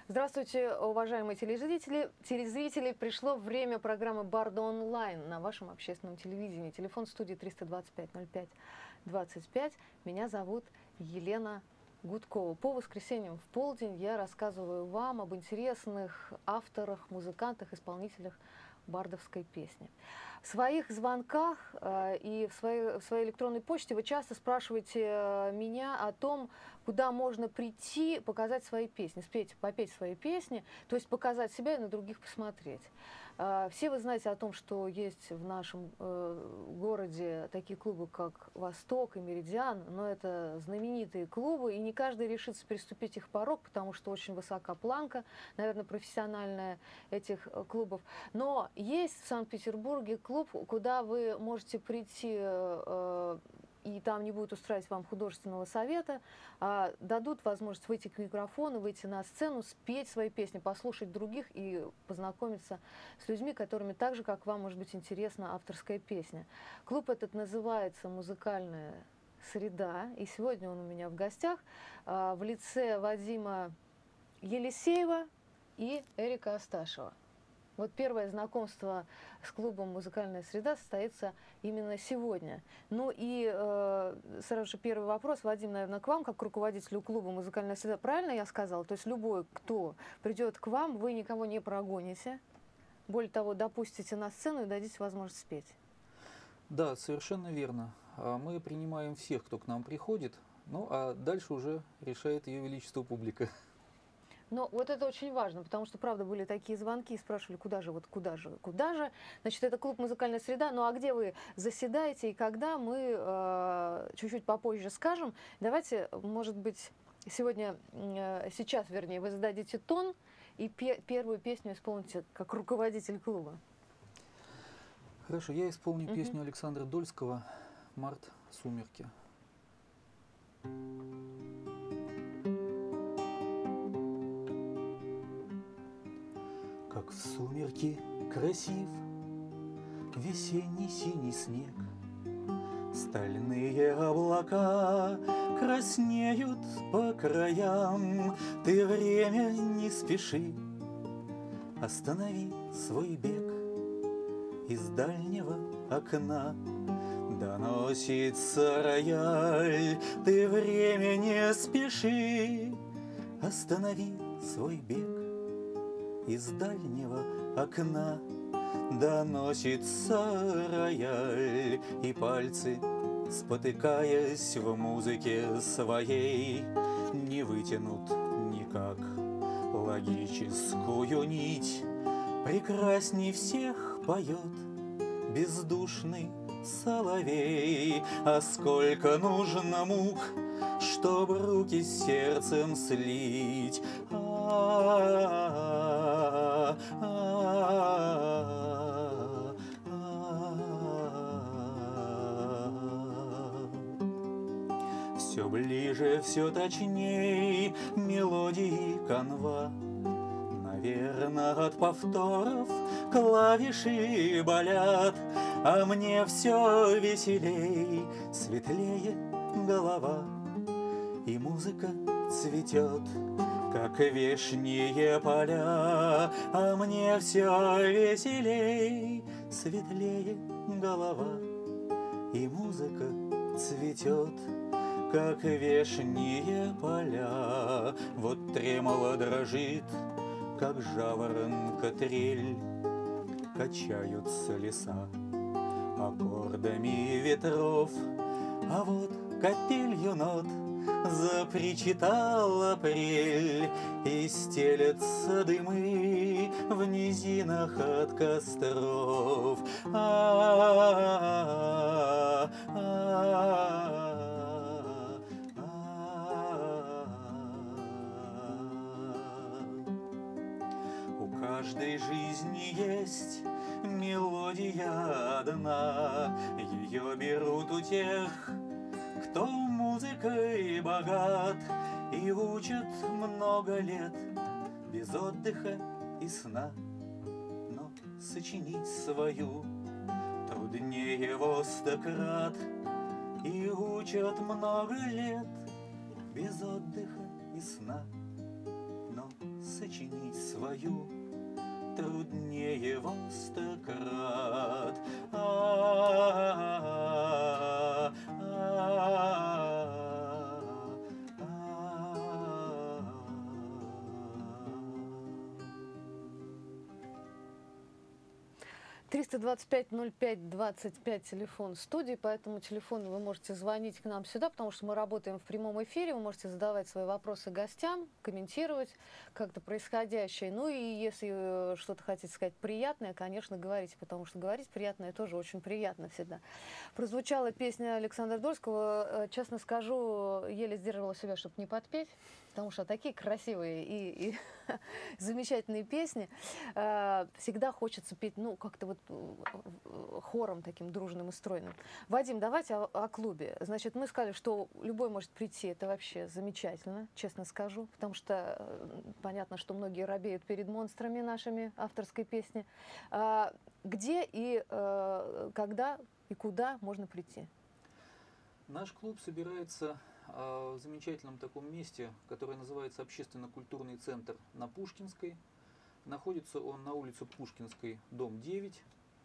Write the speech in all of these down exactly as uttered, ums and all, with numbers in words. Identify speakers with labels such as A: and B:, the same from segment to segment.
A: Здравствуйте, уважаемые телезрители. Телезрители, пришло время программы «Барда онлайн» на вашем общественном телевидении. Телефон студии триста двадцать пять ноль пять двадцать пять. Меня зовут Елена Гудкова. По воскресеньям в полдень я рассказываю вам об интересных авторах, музыкантах, исполнителях бардовской песни. В своих звонках э, и в своей, в своей электронной почте вы часто спрашиваете э, меня о том, куда можно прийти, показать свои песни, спеть, попеть свои песни, то есть показать себя и на других посмотреть. Э, все вы знаете о том, что есть в нашем э, городе такие клубы, как «Восток» и «Меридиан», но это знаменитые клубы, и не каждый решится переступить их порог, потому что очень высока планка, наверное, профессиональная этих э, клубов. Но есть в Санкт-Петербурге клуб, куда вы можете прийти, э, и там не будут устраивать вам художественного совета, а дадут возможность выйти к микрофону, выйти на сцену, спеть свои песни, послушать других и познакомиться с людьми, которыми так же, как вам, может быть интересна авторская песня. Клуб этот называется «Музыкальная среда», и сегодня он у меня в гостях э, в лице Вадима Елисеева и Эрика Асташева. Вот первое знакомство с клубом «Музыкальная среда» состоится именно сегодня. Ну и э, сразу же первый вопрос, Вадим, наверное, к вам, как к руководителю клуба «Музыкальная среда». Правильно я сказала? То есть любой, кто придет к вам, вы никого не прогоните, более того, допустите на сцену и дадите возможность спеть.
B: Да, совершенно верно. А Мы принимаем всех, кто к нам приходит, ну а дальше уже решает Ее Величество публика.
A: Но вот это очень важно, потому что, правда, были такие звонки, спрашивали, куда же, вот куда же, куда же. Значит, это клуб «Музыкальная среда». Ну а где вы заседаете и когда, мы э, чуть-чуть попозже скажем. Давайте, может быть, сегодня, э, сейчас, вернее, вы зададите тон и пе первую песню исполните как руководитель клуба.
B: Хорошо, я исполню
A: Мгм.
B: песню Александра Дольского «Март. Сумерки». Как в сумерки красив весенний синий снег, стальные облака краснеют по краям. Ты, время, не спеши, останови свой бег. Из дальнего окна доносится рояль. Ты, время, не спеши, останови свой бег. Из дальнего окна доносится рояль, и пальцы, спотыкаясь в музыке своей, не вытянут никак логическую нить. Прекрасней всех поет бездушный соловей. А сколько нужно мук, чтоб руки с сердцем слить. А-а-а, а-а-а, а-а-а. Все ближе, все точней мелодии канва. Наверно, от повторов клавиши болят, а мне все веселей, светлее голова. И музыка цветет, как вешние поля, а мне все веселей, светлее голова. И музыка цветет, как вешние поля. Вот тремоло дрожит, как жаворонка трель, качаются леса аккордами ветров. А вот капелью нот запричитал апрель, и стелятся дымы в низинах от костров. А-а-а, а-а-а, а-а-а. У каждой жизни есть мелодия одна, ее берут у тех, кто музыкой богат, и учат много лет без отдыха и сна. Но сочинить свою труднее во сто крат, и учат много лет без отдыха и сна. Но сочинить свою труднее во сто крат. А-а-а,
A: триста двадцать пять ноль пять двадцать пять телефон студии, по этому телефону вы можете звонить к нам сюда, потому что мы работаем в прямом эфире, вы можете задавать свои вопросы гостям, комментировать как-то происходящее. Ну и если э, что-то хотите сказать приятное, конечно, говорите, потому что говорить приятное тоже очень приятно всегда. Прозвучала песня Александра Дольского, э, честно скажу, еле сдерживала себя, чтобы не подпеть, потому что такие красивые и, и замечательные песни. Э, всегда хочется петь, ну, как-то вот хором таким дружным и стройным. Вадим, давайте о, о клубе. Значит, мы сказали, что любой может прийти, это вообще замечательно, честно скажу, потому что э, понятно, что многие робеют перед монстрами нашими авторской песни. А, где и э, когда и куда можно прийти?
B: Наш клуб собирается э, в замечательном таком месте, которое называется Общественно-культурный центр на Пушкинской. Находится он на улице Пушкинской, дом девять.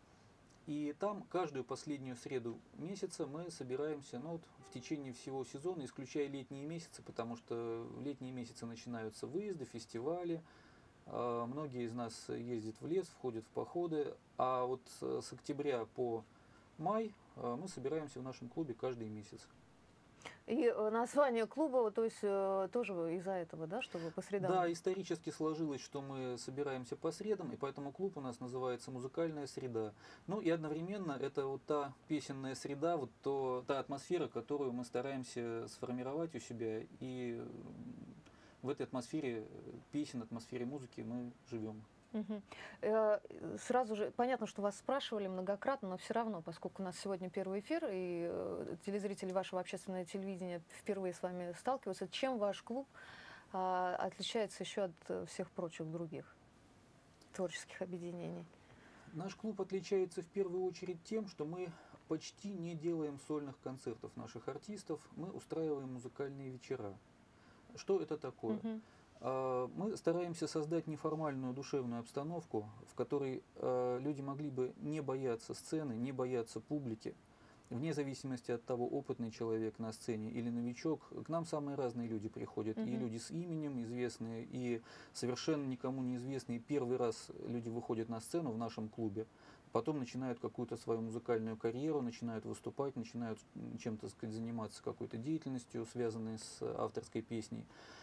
B: И там каждую последнюю среду месяца мы собираемся, ну, вот, в течение всего сезона, исключая летние месяцы, потому что в летние месяцы начинаются выезды, фестивали. Э, многие из нас ездят в лес, входят в походы. А вот с октября по май э, мы собираемся в нашем клубе каждый месяц.
A: И э, название клуба, то есть э, тоже из-за этого, да, чтобы по средам?
B: Да, исторически сложилось, что мы собираемся по средам, и поэтому клуб у нас называется «Музыкальная среда». Ну и одновременно это вот та песенная среда, вот то, та атмосфера, которую мы стараемся сформировать у себя, и в этой атмосфере песен, атмосфере музыки мы живем.
A: Угу. Э, сразу же, понятно, что вас спрашивали многократно, но все равно, поскольку у нас сегодня первый эфир, и э, телезрители вашего общественного телевидения впервые с вами сталкиваются, чем ваш клуб э, отличается еще от всех прочих других творческих объединений?
B: Наш клуб отличается в первую очередь тем, что мы почти не делаем сольных концертов наших артистов, мы устраиваем музыкальные вечера. Что это такое?
A: Угу.
B: Мы стараемся создать неформальную душевную обстановку, в которой э, люди могли бы не бояться сцены, не бояться публики. Вне зависимости от того, опытный человек на сцене или новичок, к нам самые разные люди приходят. Mm-hmm. И люди с именем известные, и совершенно никому неизвестные. Первый раз люди выходят на сцену в нашем клубе, потом начинают какую-то свою музыкальную карьеру, начинают выступать, начинают чем-то, так сказать, заниматься какой-то деятельностью, связанной с авторской песней.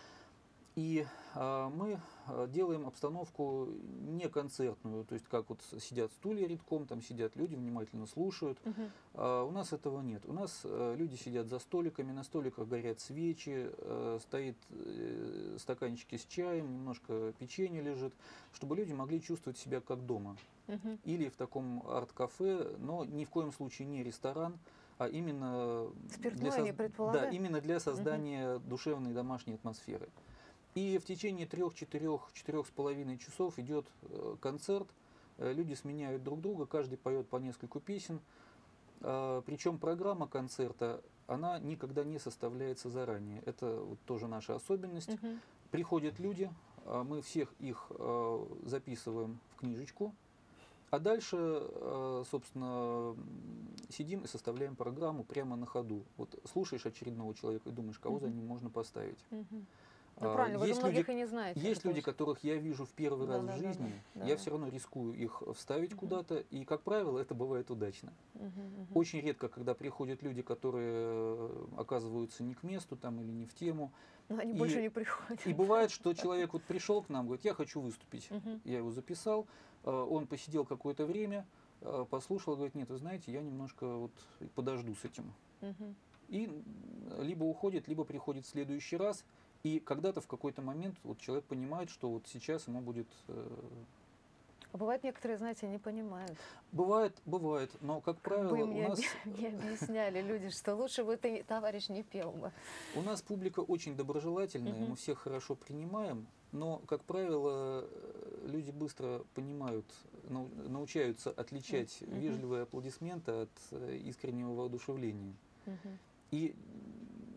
B: И а, мы делаем обстановку не концертную, то есть как вот сидят стулья рядком, там сидят люди, внимательно слушают. Uh-huh. А, у нас этого нет. У нас а, люди сидят за столиками, на столиках горят свечи, а, стоит а, стаканчики с чаем, немножко печенье лежит, чтобы люди могли чувствовать себя как дома. Uh-huh. Или в таком арт-кафе, но ни в коем случае не ресторан, а именно, для, соз... да, именно для создания uh-huh. душевной домашней атмосферы. И в течение трех-четырех, четырех с половиной часов идет э, концерт, э, люди сменяют друг друга, каждый поет по нескольку песен. Э, причем программа концерта, она никогда не составляется заранее. Это вот тоже наша особенность. Uh-huh. Приходят люди, э, мы всех их э, записываем в книжечку, а дальше, э, собственно, сидим и составляем программу прямо на ходу. Вот слушаешь очередного человека и думаешь, кого uh-huh. за ним можно поставить. Uh-huh.
A: Ну, правильно,
B: есть
A: вы многих
B: люди,
A: и не знаете.
B: Есть люди, которых я вижу в первый да, раз да, в жизни, да, да. я все равно рискую их вставить uh-huh. куда-то, и, как правило, это бывает удачно. Uh-huh, uh-huh. Очень редко, когда приходят люди, которые оказываются не к месту там, или не в тему.
A: Но они
B: и,
A: больше не приходят.
B: И бывает, что человек вот пришел к нам, говорит, я хочу выступить. Uh-huh. Я его записал, он посидел какое-то время, послушал, говорит, нет, вы знаете, я немножко вот подожду с этим. Uh-huh. И либо уходит, либо приходит в следующий раз. И когда-то в какой-то момент вот человек понимает, что вот сейчас ему будет... Э...
A: А бывает, некоторые, знаете, не понимают.
B: Бывает, бывает, но, как, как правило,
A: бы
B: у нас...
A: не объясняли люди, что лучше бы ты, товарищ, не пел бы.
B: У нас публика очень доброжелательная, uh-huh. мы всех хорошо принимаем, но, как правило, люди быстро понимают, научаются отличать uh-huh. вежливые аплодисменты от искреннего воодушевления. Uh-huh. И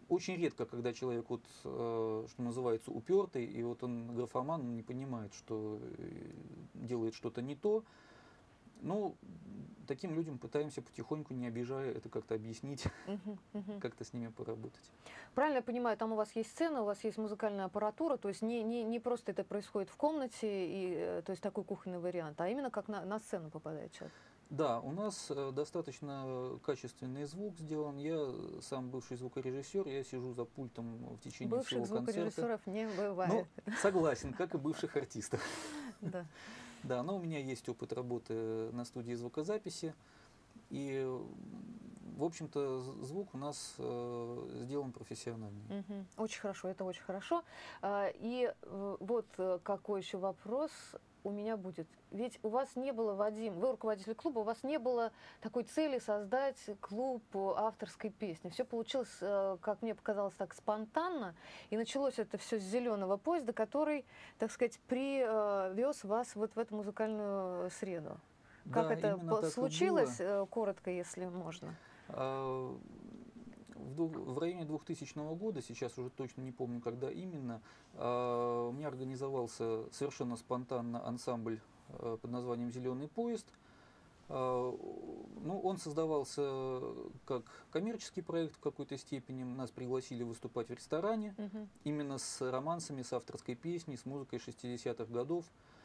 B: очень редко, когда человек, вот, э, что называется, упертый, и вот он графоман, он не понимает, что э, делает что-то не то. Ну, таким людям пытаемся потихоньку, не обижая, это как-то объяснить,
A: Мгм, мгм.
B: как-то с ними поработать.
A: Правильно я понимаю, там у вас есть сцена, у вас есть музыкальная аппаратура, то есть не, не, не просто это происходит в комнате, и, э, то есть такой кухонный вариант, а именно как на, на сцену попадает человек.
B: Да, у нас э, достаточно качественный звук сделан. Я э, сам бывший звукорежиссер, я сижу за пультом в течение
A: Бывших
B: всего концерта.
A: звукорежиссеров не
B: Ну,
A: бывает.
B: согласен, как и бывших артистов.
A: Да.
B: Да, но у меня есть опыт работы на студии звукозаписи. И, э, в общем-то, з- звук у нас э, сделан профессионально.
A: Мгм. Очень хорошо, это очень хорошо. А, И э, вот э, какой еще вопрос у меня будет. Ведь у вас не было, Вадим, вы руководитель клуба, у вас не было такой цели создать клуб э, авторской песни. Все получилось, э, как мне показалось, так спонтанно. И началось это все с зеленого поезда, который, так сказать, привез вас вот в эту музыкальную среду. Как
B: Да,
A: это
B: именно
A: по-
B: так и было.
A: случилось, э, коротко, если можно?
B: А, В, ду- в районе двухтысячного года, сейчас уже точно не помню, когда именно, а, у меня организовался совершенно спонтанно ансамбль а, под названием «Зеленый поезд». А, Ну, он создавался как коммерческий проект в какой-то степени. Нас пригласили выступать в ресторане
A: Мгм.
B: именно с романсами, с авторской песней, с музыкой шестидесятых годов.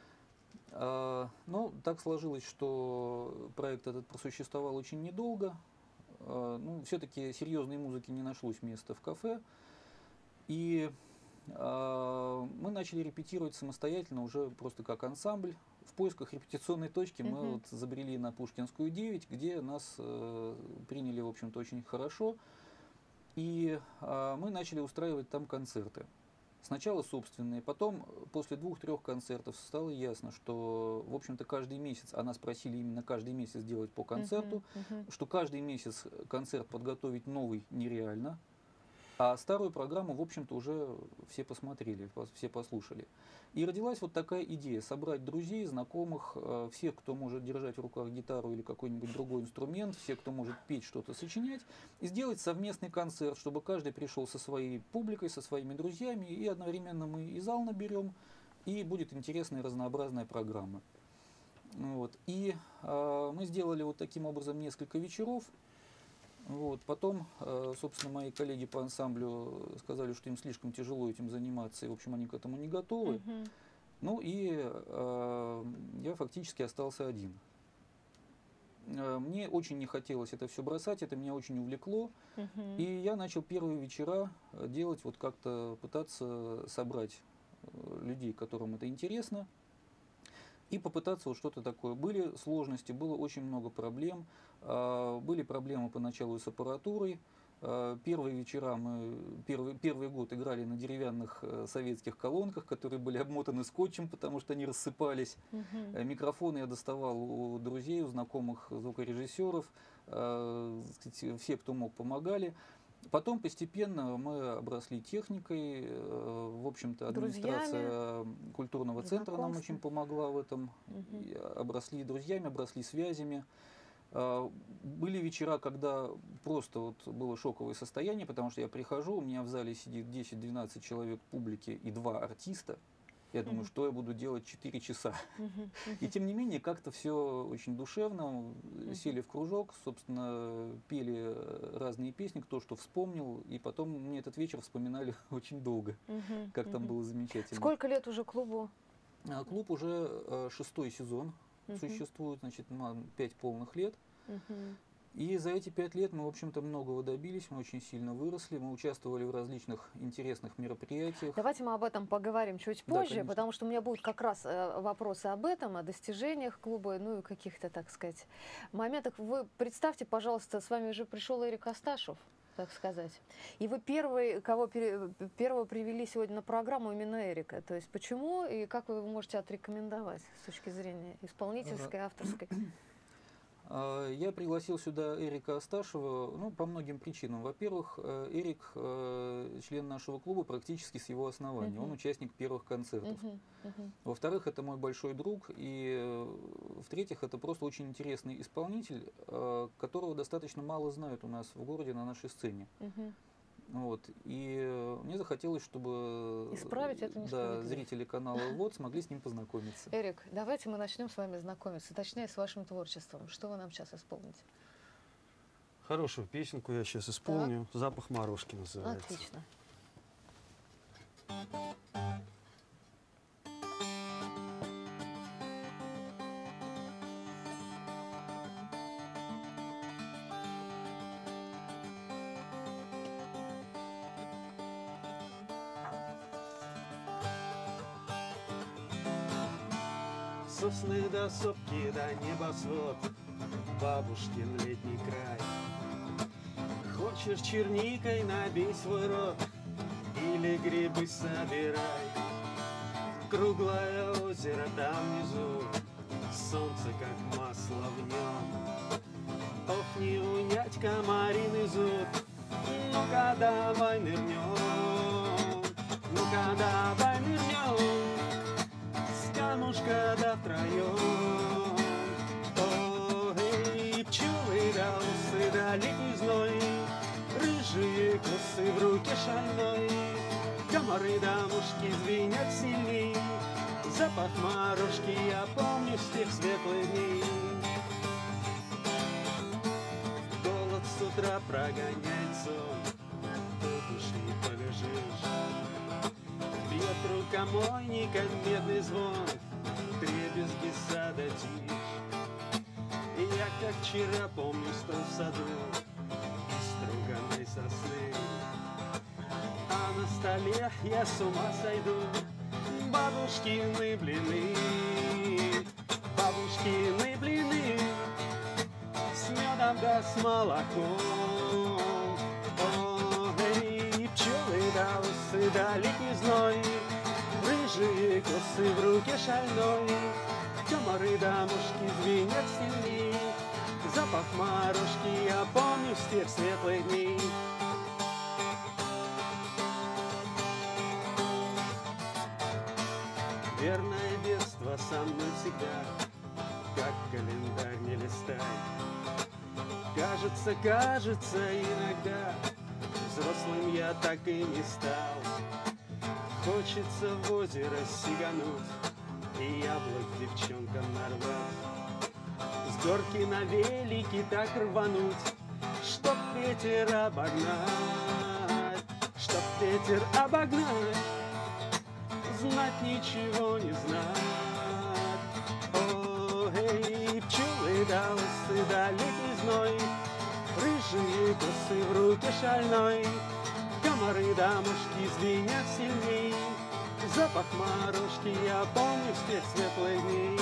B: А, Ну, так сложилось, что проект этот просуществовал очень недолго. А, Ну, все-таки серьезной музыки не нашлось места в кафе. И а, мы начали репетировать самостоятельно, уже просто как ансамбль. В поисках репетиционной точки мы
A: Мгм.
B: вот забрели на Пушкинскую девять, где нас э, приняли, в общем-то, очень хорошо. И а, мы начали устраивать там концерты. Сначала собственные, потом, э, после двух-трех концертов, стало ясно, что, в общем-то, каждый месяц, а нас просили именно каждый месяц делать по
A: Мгм.
B: концерту,
A: Мгм.
B: что каждый месяц концерт подготовить новый нереально, а старую программу, в общем-то, уже все посмотрели, пос- все послушали. И родилась вот такая идея: собрать друзей, знакомых, э, всех, кто может держать в руках гитару или какой-нибудь другой инструмент, всех, кто может петь, что-то сочинять, и сделать совместный концерт, чтобы каждый пришел со своей публикой, со своими друзьями, и одновременно мы и зал наберем, и будет интересная разнообразная программа. Ну Вот. И э, мы сделали вот таким образом несколько вечеров. Вот. Потом, э, собственно, мои коллеги по ансамблю сказали, что им слишком тяжело этим заниматься, и, в общем, они к этому не готовы.
A: Мгм.
B: Ну и э, я фактически остался один. Э, Мне очень не хотелось это все бросать, это меня очень увлекло. И
A: Мгм.
B: я начал первые вечера э, делать, вот как-то пытаться собрать э, людей, которым это интересно, и попытаться вот что-то такое. Были сложности, было очень много проблем. А, Были проблемы поначалу с аппаратурой. А, Первые вечера мы, первый, первый год играли на деревянных э, советских колонках, которые были обмотаны скотчем, потому что они рассыпались.
A: Мгм.
B: Э, Микрофоны я доставал у друзей, у знакомых звукорежиссеров. А, так сказать, Все, кто мог, помогали. Потом постепенно мы обросли техникой. э, В общем-то,
A: Друзьями,
B: администрация культурного центра нам очень
A: знакомством.
B: помогла в этом.
A: Мгм.
B: И обросли друзьями, обросли связями. А, Были вечера, когда просто вот было шоковое состояние, потому что я прихожу, у меня в зале сидит десять-двенадцать человек публики и два артиста. Я думаю,
A: Мгм.
B: что я буду делать четыре часа.
A: Мгм.
B: И
A: Мгм.
B: тем не менее, как-то все очень душевно.
A: Мгм.
B: Сели в кружок, собственно, пели разные песни, кто что вспомнил. И потом мне этот вечер вспоминали очень долго,
A: Мгм.
B: как там
A: Мгм.
B: было замечательно.
A: Сколько лет уже клубу?
B: А Клуб уже э, шестой сезон
A: Мгм.
B: существует, значит, ма- пять полных лет.
A: Мгм.
B: И за эти пять лет мы, в общем-то, многого добились, мы очень сильно выросли, мы участвовали в различных интересных мероприятиях.
A: Давайте мы об этом поговорим чуть
B: Да,
A: позже,
B: конечно.
A: потому что у меня будут как раз э, вопросы об этом, о достижениях клуба, ну и каких-то, так сказать, моментах. Вы представьте, пожалуйста, с вами же пришел Эрик Асташев, так сказать. И вы первый, кого пере- первого привели сегодня на программу, именно Эрика. То есть почему и как вы его можете отрекомендовать с точки зрения
B: Э,
A: исполнительской, авторской?
B: А, Я пригласил сюда Эрика Асташева, ну, по многим причинам. Во-первых, э, Эрик э, член нашего клуба практически с его основания. Он
A: Мгм.
B: участник первых концертов.
A: Мгм. Мгм.
B: Во-вторых, это мой большой друг. И э, в-третьих, это просто очень интересный исполнитель, э, которого достаточно мало знают у нас в городе на нашей сцене.
A: Мгм.
B: Вот. И э, мне захотелось, чтобы
A: Исправить эту
B: да,
A: несправедливость.
B: зрители канала ВОД смогли с ним познакомиться.
A: Эрик, давайте мы начнем с вами знакомиться, точнее, с вашим творчеством. Что вы нам сейчас исполните?
C: Хорошую песенку я сейчас исполню. «Запах морожки» называется.
A: Отлично.
C: Сосны до сопки, до небосвод, бабушкин летний край. Хочешь черникой набей свой рот или грибы собирай. Круглое озеро там внизу, солнце как масло в нем. Ох, не унять комариный зуб, ну-ка давай нырнем, ну-ка давай нырнем. Камушка да втроем. О, эй, пчелы да усы, да летний зной, рыжие косы в руке шальной, комары да мушки звенят сильней, запах морожки я помню с тех светлых дней. Голод с утра прогоняет сон, тут уж не побежишь. Бьет рукомойником медный звон, дребезги сада тишь. И я, как вчера, помню, стол в саду из струганной сосны. А на столе я с ума сойду, бабушкины блины, бабушкины блины с медом да с молоком. О, эй, пчелы да усы, да летний зной, рыжие косы в руке шальной, комары да мушки звенят сильней, запах морожки я помню с тех светлых дней. Верное детство со мной всегда, как календарь не листай. Кажется, кажется иногда, взрослым я так и не стал. Хочется в озеро сигануть и яблок девчонкам нарвать. С горки на велике так рвануть, чтоб ветер обогнать, чтоб ветер обогнать, знать ничего не знать. О, эй, пчелы да усы, да летний зной, рыжие косы в руке шальной, комары да мушки звенят сильней, запах морожки я помню с тех светлых дней.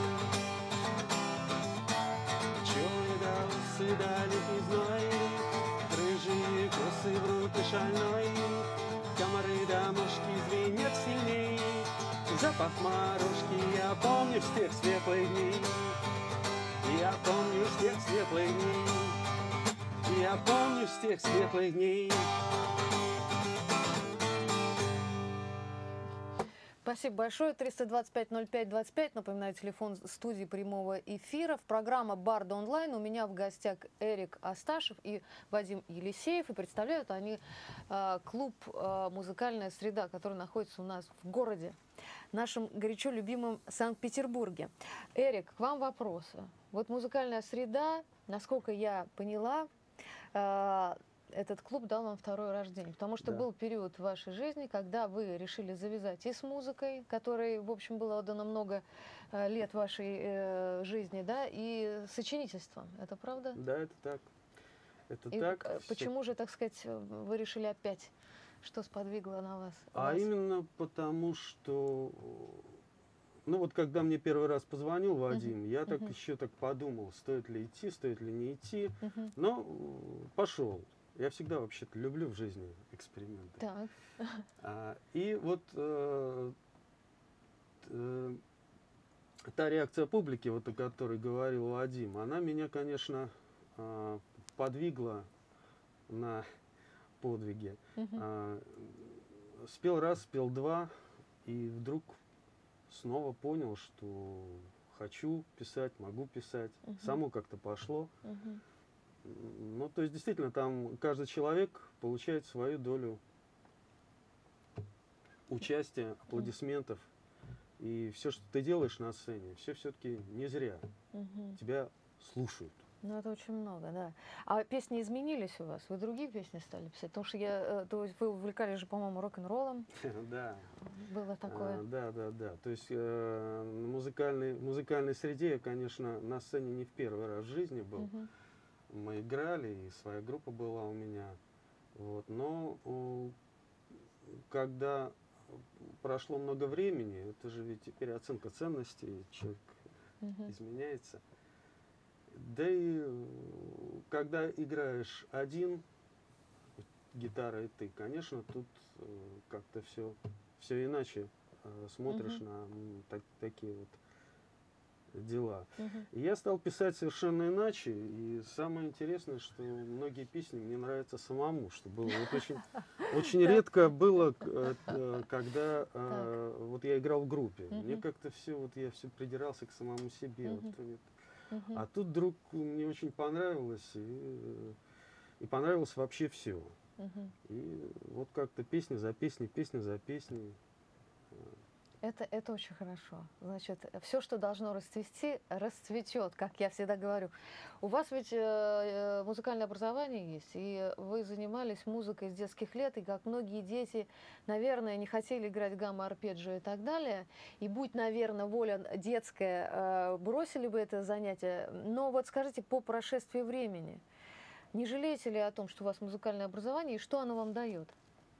C: Пчелы да усы, да летний зной, рыжие косы в руке шальной, комары да мушки звенят сильней, запах морожки я помню с тех светлых дней. Я помню с тех светлых дней, я помню с тех светлых дней.
A: Спасибо большое. триста двадцать пять ноль пять двадцать пять. Напоминаю, телефон студии прямого эфира. В программа «Бард онлайн». У меня в гостях Эрик Асташев и Вадим Елисеев. И представляют они э, клуб э, «Музыкальная среда», который находится у нас в городе, нашем горячо любимом Санкт-Петербурге. Эрик, к вам вопросы. Вот «Музыкальная среда», насколько я поняла, э, этот клуб дал вам второе рождение, потому что
C: Да.
A: был период в вашей жизни, когда вы решили завязать и с музыкой, которой, в общем, было отдано много э, лет вашей э, жизни, да, и сочинительством. Это правда?
C: Да, это так. Это
A: И
C: так.
A: э,
C: Все-
A: почему же, так сказать, вы решили опять? Что сподвигло на вас?
C: А
A: вас?
C: именно потому, что, ну вот когда мне первый раз позвонил Вадим, я так
A: мгм.
C: еще так подумал, стоит ли идти, стоит ли не идти.
A: Мгм.
C: Но э, пошел. Я всегда вообще-то люблю в жизни эксперименты.
A: Так.
C: А, и вот э, э, та реакция публики, вот о которой говорил Вадим, она меня, конечно, э, подвигла на подвиги.
A: Мгм.
C: А, спел раз, спел два, и вдруг снова понял, что хочу писать, могу писать.
A: Мгм.
C: Само как-то пошло.
A: Мгм.
C: Ну, то есть, действительно, там каждый человек получает свою долю участия, аплодисментов. И все, что ты делаешь на сцене, все все-таки не зря.
A: Мгм.
C: Тебя слушают.
A: Ну, это очень много, да. А песни изменились у вас? Вы другие песни стали писать? Потому что я, э, то есть вы увлекались же, по-моему, рок-н-роллом.
C: Да.
A: Было такое.
C: А, да, да, да. То есть э, в музыкальной, в музыкальной среде я, конечно, на сцене не в первый раз в жизни был.
A: Мгм.
C: Мы играли, и своя группа была у меня. Вот. Но э, когда прошло много времени, это же ведь теперь оценка ценностей, человек
A: Мгм.
C: изменяется. Да и э, когда играешь один, гитара и ты, конечно, тут э, как-то все, все иначе э, смотришь
A: Мгм.
C: на м, так- такие вот дела.
A: Мгм.
C: И я стал писать совершенно иначе, и самое интересное, что многие песни мне нравятся самому, что было вот очень, очень
A: Так.
C: редко было, к- э, э, когда э, вот я играл в группе. Мне
A: Мгм.
C: как-то все, вот я все придирался к самому себе. Вот,
A: Мгм.
C: вот.
A: Мгм.
C: А тут вдруг мне очень понравилось, и, э, и понравилось вообще все.
A: Мгм.
C: И вот как-то песня за песней, песня за песней.
A: Это, это очень хорошо. Значит, все, что должно расцвести, расцветет, как я всегда говорю. У вас ведь э, э, музыкальное образование есть, и вы занимались музыкой с детских лет, и как многие дети, наверное, не хотели играть гамма, арпеджио и так далее. И будь, наверное, воля детская, э, бросили бы это занятие. Но вот скажите, по прошествии времени, не жалеете ли о том, что у вас музыкальное образование, и что оно вам дает?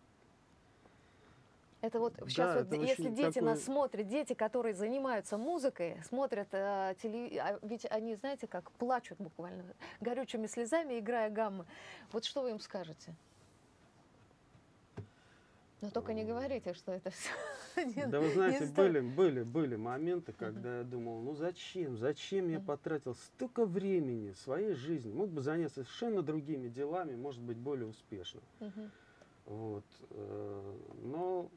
A: Это вот сейчас
C: Да,
A: вот,
C: это
A: если
C: очень
A: дети нас
C: такой...
A: смотрят, дети, которые занимаются музыкой, смотрят э, теле... а ведь они, знаете, как плачут буквально горючими слезами, играя гаммы. Вот что вы им скажете? Но только не говорите, что это все не,
C: Да вы
A: не
C: знаете,
A: стоит.
C: были, были, были моменты,
A: Мгм.
C: когда я думал, ну зачем, зачем я
A: Мгм.
C: потратил столько времени своей жизни, мог бы заняться совершенно другими делами, может быть, более успешно.
A: Мгм.
C: Вот. э, Но,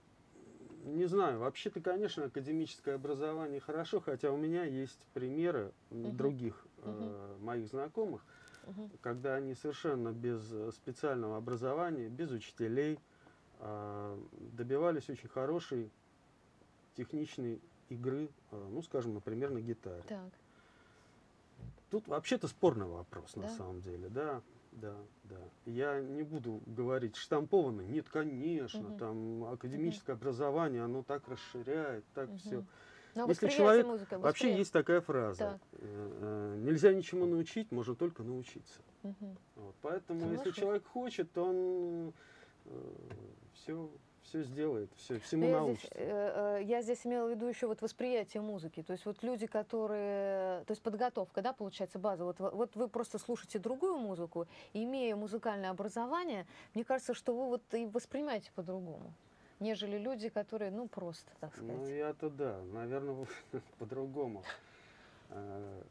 C: не знаю, вообще-то, конечно, академическое образование хорошо, хотя у меня есть примеры м,
A: Мгм.
C: других
A: Мгм.
C: э, моих знакомых,
A: Мгм.
C: когда они совершенно без э, специального образования, без учителей, а, добивались очень хорошей техничной игры, э, ну, скажем, например, на гитаре.
A: Так,
C: Тут вообще-то спорный вопрос, на
A: да.
C: самом деле, да, да, да. Я не буду говорить штампованно, нет, конечно,
A: Мгм.
C: там
A: Мгм.
C: академическое образование, оно так расширяет, так все.
A: Мгм. Ну, а
C: Если
A: восприятие
C: человек,
A: музыки,
C: вообще
A: восприятие.
C: есть такая фраза,
A: Так.
C: э, э, нельзя ничему научить, можно только научиться.
A: Мгм.
C: Вот, поэтому, если
A: Соглашусь.
C: человек хочет, то он все, все сделает, все,
A: Но
C: всему
A: я здесь,
C: научится.
A: э, э, я здесь имела в виду еще вот восприятие музыки. То есть вот люди, которые... То есть подготовка, да, получается, база. Вот, вы- вот вы просто слушаете другую музыку, и, имея музыкальное образование, мне кажется, что вы вот и воспринимаете по-другому, нежели люди, которые, ну, просто, так
C: Ну,
A: сказать.
C: я-то да, наверное, по-другому. Э,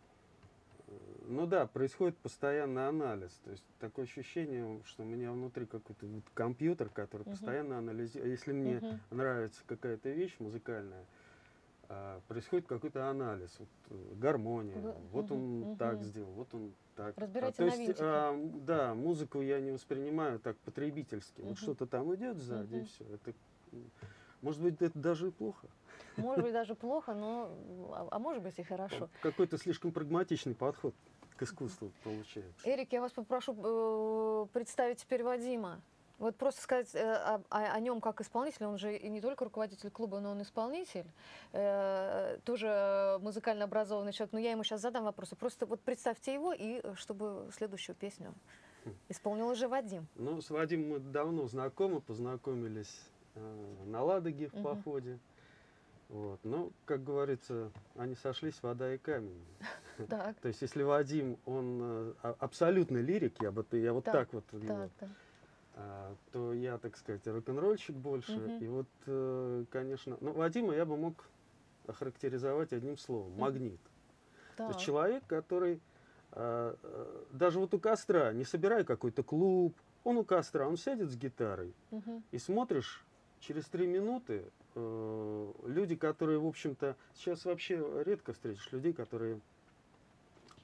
C: Ну да, происходит постоянный анализ. То есть такое ощущение, что у меня внутри какой-то вот компьютер, который
A: Мгм.
C: постоянно анализирует. Если мне
A: Мгм.
C: нравится какая-то вещь музыкальная, а, происходит какой-то анализ. Вот, э, гармония,
A: Вы-
C: вот
A: мгм.
C: он так
A: Мгм.
C: сделал, вот он так. А,
A: Разбирайте
C: то
A: на
C: есть,
A: винтики.
C: а, м, да, музыку я не воспринимаю так потребительски. Вот
A: Мгм.
C: что-то там идет сзади, и
A: Мгм.
C: все. Это, м, может быть, это даже и плохо.
A: Может быть, даже плохо, но... А, а может быть и хорошо.
C: Какой-то слишком прагматичный подход к искусству получается.
A: Эрик, я вас попрошу э, представить теперь Вадима. Вот просто сказать э, о, о нем как исполнитель. Он же и не только руководитель клуба, но он исполнитель. Э, тоже музыкально образованный человек. Но я ему сейчас задам вопросы. Просто вот представьте его, и э, чтобы следующую песню исполнил уже Вадим.
C: Ну, с Вадимом мы давно знакомы, познакомились э, на Ладоге в
A: Мгм.
C: походе. Вот. Но, как говорится, они сошлись, вода и камень.
A: Так,
C: То есть, если Вадим, он э, а- абсолютный лирик, я, бы, я вот
A: так,
C: так вот его,
A: так, так.
C: а, то я, так сказать, рок-н-ролльщик больше.
A: Мгм.
C: И вот, э, конечно, ну, Вадима я бы мог охарактеризовать одним словом –
A: Мгм.
C: магнит. То есть
A: Так.
C: человек, который а, а, даже вот у костра, не собирая какой-то клуб, он у костра, он сядет с гитарой,
A: Мгм.
C: и смотришь, через три минуты э, люди, которые, в общем-то, сейчас вообще редко встретишь людей, которые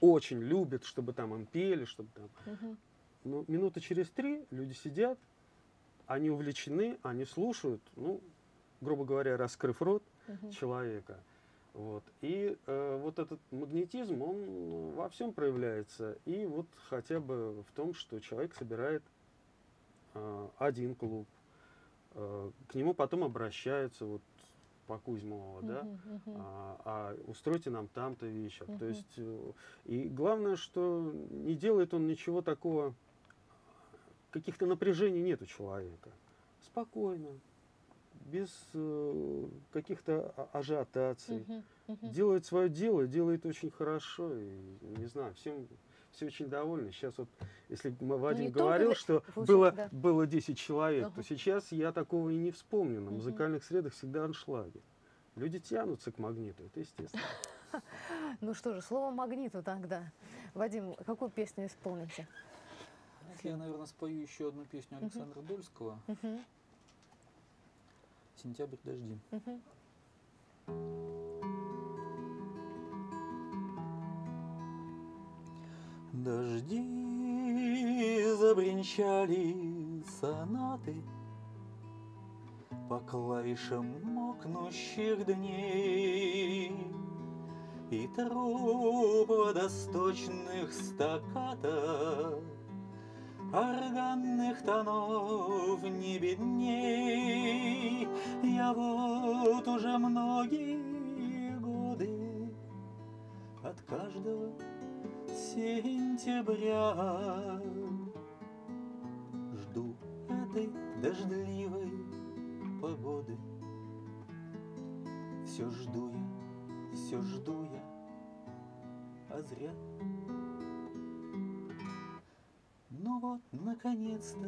C: очень любят, чтобы там им пели, чтобы там.
A: Мгм.
C: Но минуты через три люди сидят, они увлечены, они слушают, ну, грубо говоря, раскрыв рот
A: Мгм.
C: человека. Вот. И э, вот этот магнетизм, он во всем проявляется. И вот хотя бы в том, что человек собирает э, один клуб, э, к нему потом обращаются, вот по Кузьмову, да,
A: Мгм. Мгм.
C: а, а устройте нам там-то вечер. То
A: Мгм.
C: есть, э, и главное, что не делает он ничего такого, каких-то напряжений нет у человека. Спокойно, без э, каких-то а- ажиотаций.
A: Мгм. Мгм.
C: Делает свое дело, делает очень хорошо. И, не знаю, всем все очень довольны. Сейчас вот, если бы
A: Ну,
C: Вадим
A: не только
C: говорил,
A: для-
C: что
A: в общем,
C: было,
A: да.
C: было десять человек,
A: Ага.
C: то сейчас я такого и не вспомню. На
A: Мгм.
C: музыкальных средах всегда аншлаги. Люди тянутся к магниту, это естественно.
A: Ну что же, слово магниту тогда. Вадим, какую песню исполните?
B: Я, наверное, спою еще одну песню
A: Мгм.
B: Александра Дольского
A: Мгм.
B: «Сентябрь, дожди».
A: Мгм.
B: Дожди забринчали сонаты по клавишам мокнущих дней, и труп водосточных стаккато органных тонов не бедней. Я вот уже многие годы от каждого сентября жду этой дождливой погоды. Все жду я, все жду я, а зря. Ну вот, наконец-то,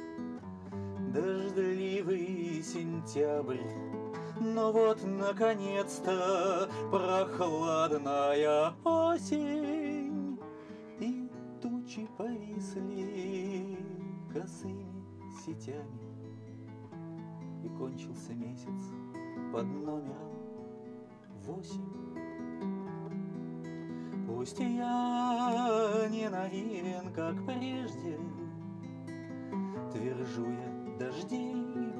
B: дождливый сентябрь. Ну вот, наконец-то, прохладная осень. И тучи повисли косыми сетями. И кончился месяц под номером восемь. Пусть я не наивен, как прежде, твержу я, дожди,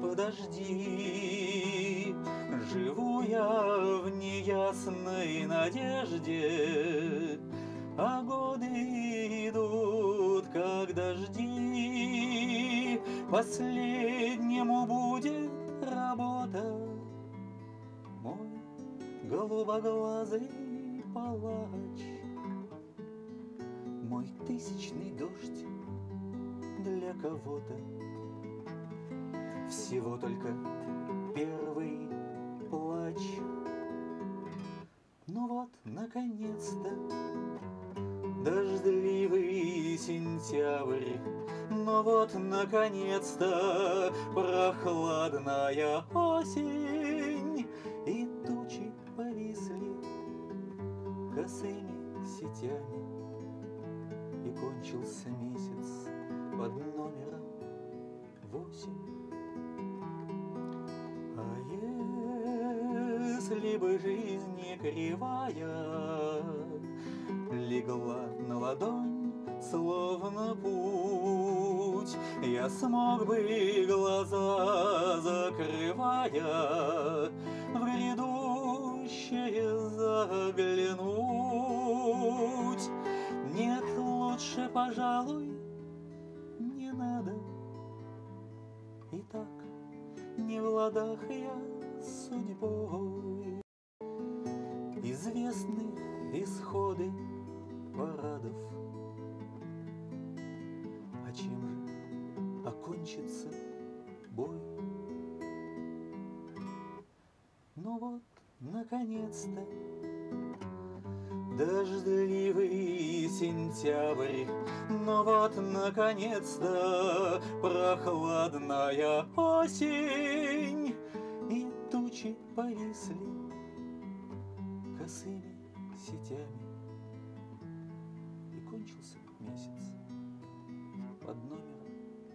B: подожди. Живу я в неясной надежде, а годы идут, как дожди. Последнему будет работа мой голубоглазый палач, мой тысячный дождь для кого-то. Всего только первый плач. Ну вот, наконец-то, дождливый сентябрь. Ну вот, наконец-то, прохладная осень. И тучи повисли косыми сетями. И кончился месяц под номером восемь. А если бы жизнь не кривая легла на ладонь, словно путь, я смог бы, глаза закрывая, в грядущее заглянуть. Нет, лучше, пожалуй, не надо. И так не в ладах я с судьбой. Известны исходы парадов. А чем же окончится бой? Ну вот, наконец-то, дождливый сентябрь. Ну вот, наконец-то, прохладная осень. И тучи повисли косыми сетями. И кончился месяц под номером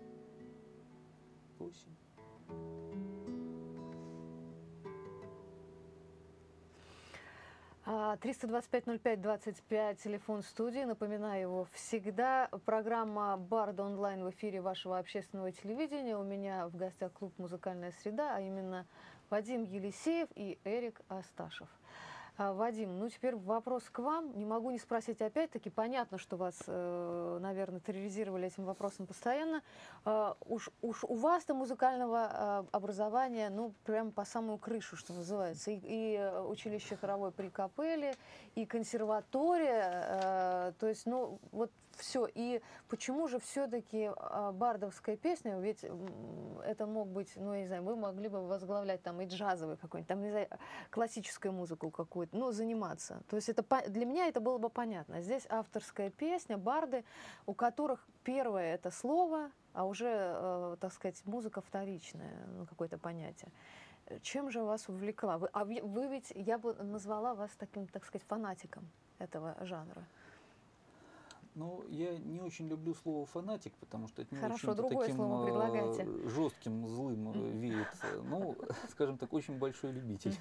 B: восемь.
A: А А, триста двадцать пять ноль пять двадцать пять, телефон студии. Напоминаю его всегда. Программа «Бард онлайн» в эфире вашего общественного телевидения. У меня в гостях клуб «Музыкальная среда», а именно Вадим Елисеев и Эрик Асташев. А, Вадим, ну теперь вопрос к вам. Не могу не спросить опять-таки. Понятно, что вас, э, наверное, терроризировали этим вопросом постоянно. Э, уж, уж у вас-то музыкального э, образования, ну, прям по самую крышу, что называется. И, и училище хоровой при Капелле, и консерватория. Э, то есть, ну, вот все. И почему же все-таки э, бардовская песня, ведь это мог быть, ну, я не знаю, вы могли бы возглавлять там и джазовый какой-нибудь, там, не знаю, классическую музыку какую-то, ну, заниматься. То есть это, для меня это было бы понятно. Здесь авторская песня, барды, у которых первое это слово, а уже, э, так сказать, музыка вторичная, ну, какое-то понятие. Чем же вас увлекла? Вы, а вы, вы ведь, я бы назвала вас таким, так сказать, фанатиком этого жанра.
B: Ну, я не очень люблю слово «фанатик», потому что это не
A: Хорошо,
B: очень
A: другое
B: таким
A: слово предлагайте.
B: э, жестким, злым э, веет. Ну, скажем так, очень большой любитель.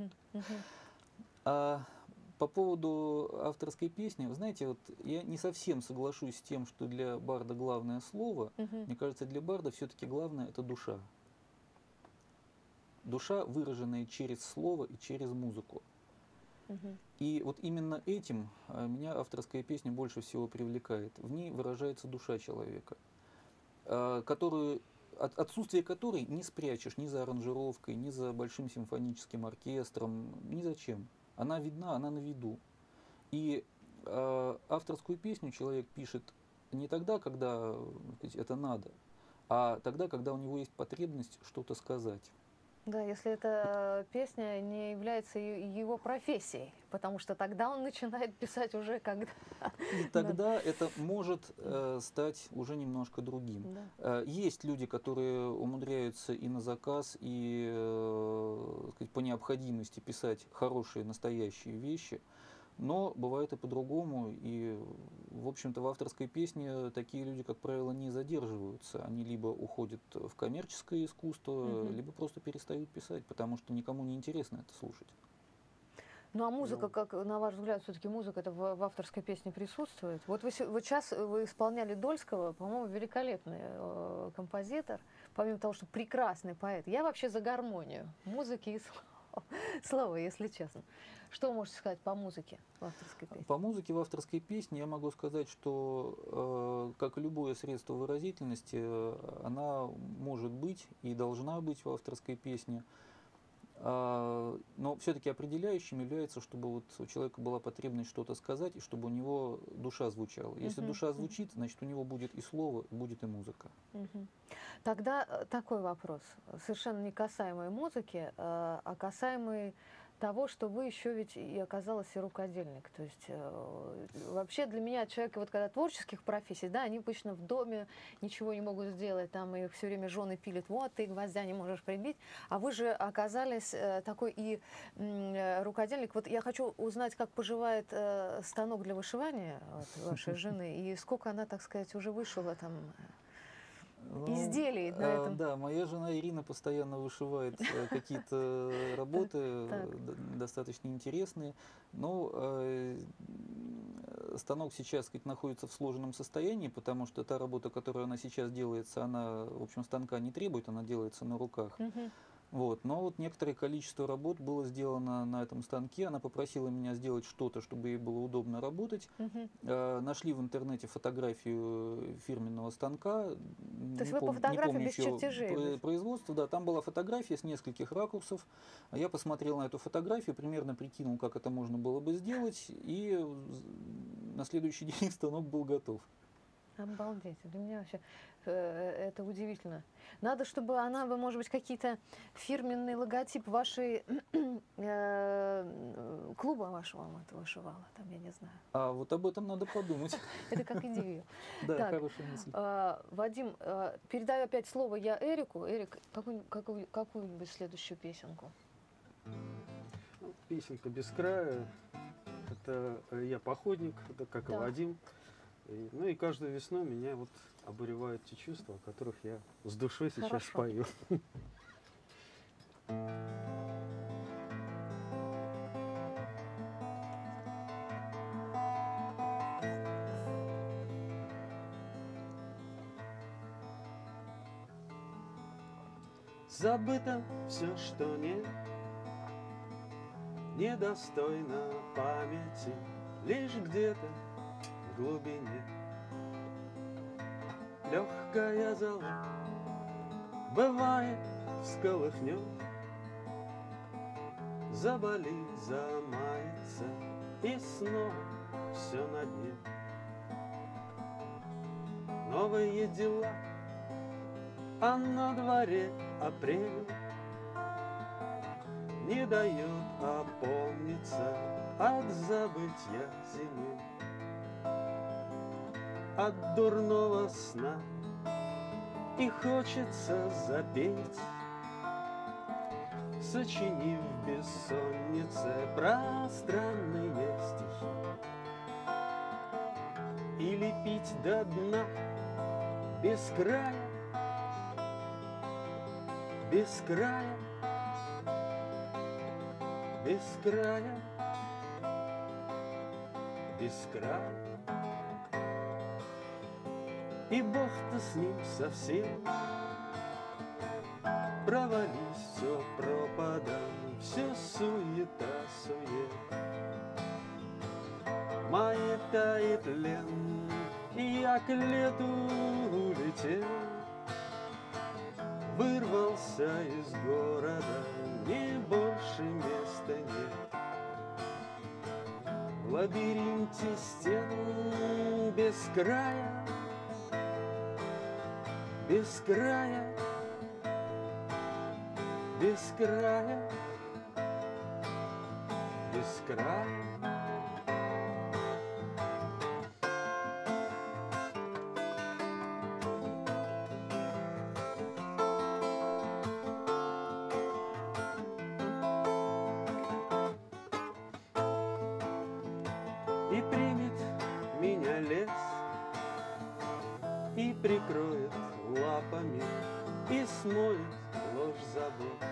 B: А по поводу авторской песни, вы знаете, вот я не совсем соглашусь с тем, что для барда главное слово. Мне кажется, для барда все-таки главное это душа. Душа, выраженная через слово и через музыку. И вот именно этим меня авторская песня больше всего привлекает. В ней выражается душа человека, которую, от, отсутствие которой не спрячешь ни за аранжировкой, ни за большим симфоническим оркестром, ни за чем. Она видна, она на виду. И э, авторскую песню человек пишет не тогда, когда сказать, это надо, а тогда, когда у него есть потребность что-то сказать.
A: Да, если эта песня не является его профессией, потому что тогда он начинает писать уже когда...
B: И тогда это может э, стать уже немножко другим.
A: Да.
B: Э, есть люди, которые умудряются и на заказ, и э, сказать, по необходимости писать хорошие, настоящие вещи, но бывает и по-другому, и, в общем-то, в авторской песне такие люди, как правило, не задерживаются. Они либо уходят в коммерческое искусство, mm-hmm. либо просто перестают писать, потому что никому не интересно это слушать.
A: Ну а музыка, как на ваш взгляд, все-таки музыка это в, в авторской песне присутствует? Вот вы вот сейчас вы исполняли Дольского, по-моему, великолепный э, композитор, помимо того, что прекрасный поэт. Я вообще за гармонию музыки и слова, слова, если честно. Что вы можете сказать по музыке в авторской песне?
B: По музыке в авторской песне я могу сказать, что, э, как и любое средство выразительности, э, она может быть и должна быть в авторской песне. Э, но все-таки определяющим является, чтобы вот у человека была потребность что-то сказать, и чтобы у него душа звучала. Если uh-huh. душа звучит, значит у него будет и слово, будет и музыка.
A: Uh-huh. Тогда такой вопрос, совершенно не касаемый музыки, а касаемый того, что вы еще ведь и оказалась и рукодельник. То есть э, вообще для меня человек, вот когда творческих профессий, да, они обычно в доме ничего не могут сделать, там их все время жены пилят, вот ты гвоздя не можешь прибить, а вы же оказались э, такой и э, рукодельник. Вот я хочу узнать, как поживает э, станок для вышивания вот, вашей жены, и сколько она, так сказать, уже вышила там изделий на этом.
B: Да, моя жена Ирина постоянно вышивает какие-то работы достаточно интересные, но станок сейчас, сказать, находится в сложенном состоянии, потому что та работа, которую она сейчас делается, она, в общем, станка не требует, она делается на руках. Вот. Но вот некоторое количество работ было сделано на этом станке. Она попросила меня сделать что-то, чтобы ей было удобно работать. Uh-huh. э, нашли в интернете фотографию фирменного станка.
A: То есть вы по фотографии без чертежей?
B: Производства, да. Там была фотография с нескольких ракурсов. Я посмотрел на эту фотографию, примерно прикинул, как это можно было бы сделать. И на следующий день станок был готов.
A: Обалдеть. Для меня вообще э, это удивительно. Надо, чтобы она, может быть, какие-то фирменный логотип вашей э, клуба вашего это вышивала, там, я не знаю.
B: А вот об этом надо подумать.
A: Это как идею.
B: Да, хорошая мысль.
A: Вадим, передаю опять слово я Эрику. Эрик, какую-нибудь следующую песенку?
C: Песенка «Без края». Это я походник, это как и Вадим. И, ну и каждую весну меня вот обуревают те чувства, о которых я с душой сейчас
A: Хорошо.
C: пою. Забыто все, что нет, недостойно памяти, лишь где-то в глубине. Легкая зола, бывает, всколыхнет, заболит, замается, и снова все на дне. Новые дела, а на дворе апрель не дает опомниться от забытья зимы, от дурного сна, и хочется запеть, сочинив в бессоннице пространные стихи, или пить до дна без края, без края, без края, без края. И Бог-то с ним совсем, провались, все пропадам, все суета-сует. В мае тает лен, и я к лету улетел, вырвался из города, мне больше места нет. В лабиринте стен без края, без края, без края, без края. И примет меня лес, и прикроет лапами, и смоет ложь забот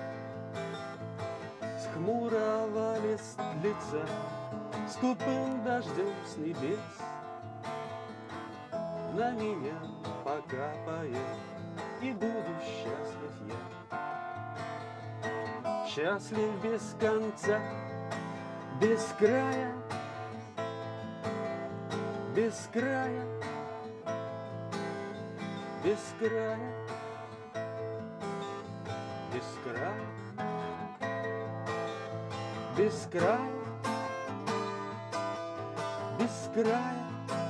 C: с хмурого лист лица, скупым дождем с небес. На меня покапает, и буду счастлив я, счастлив без конца, без края, без края, без края, без края, без края, без края,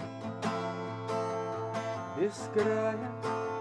C: без края.